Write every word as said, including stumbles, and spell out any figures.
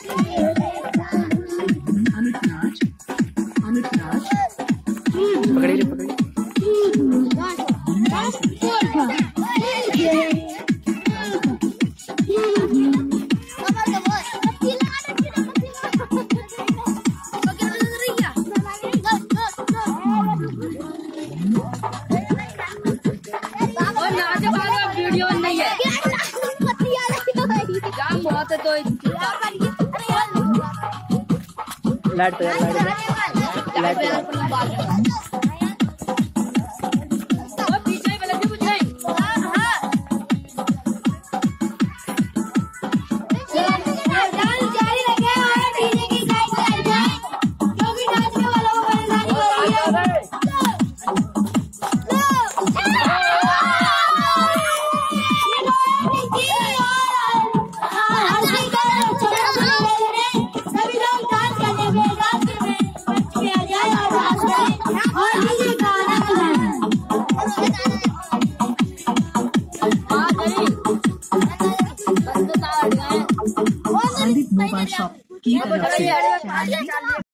पकड़िए पकड़िए। वीडियो नहीं है जाम बहुत है तो लाइट पे लाइट पे मोबाइल शॉप की तरफ से